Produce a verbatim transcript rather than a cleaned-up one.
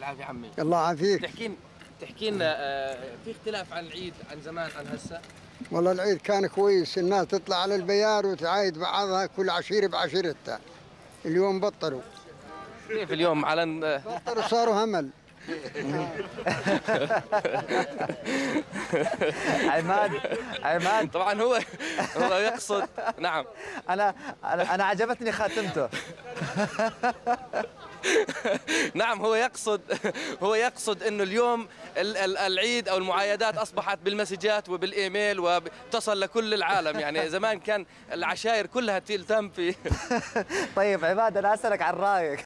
العافيه عمي. الله يعافيك. تحكي تحكي لنا آه، في اختلاف عن العيد عن زمان عن هسه؟ والله العيد كان كويس، الناس تطلع على البيار وتعايد بعضها كل عشيرة بعشيرتها. اليوم بطلوا. كيف اليوم على بطلوا صاروا همل. عماد عماد طبعا هو هو يقصد. نعم. انا انا انا عجبتني خاتمته. نعم هو يقصد هو يقصد انه اليوم العيد او المعايدات اصبحت بالمسجات وبالايميل وتصل لكل العالم، يعني زمان كان العشائر كلها تلتم في. طيب عماد انا اسالك عن رايك.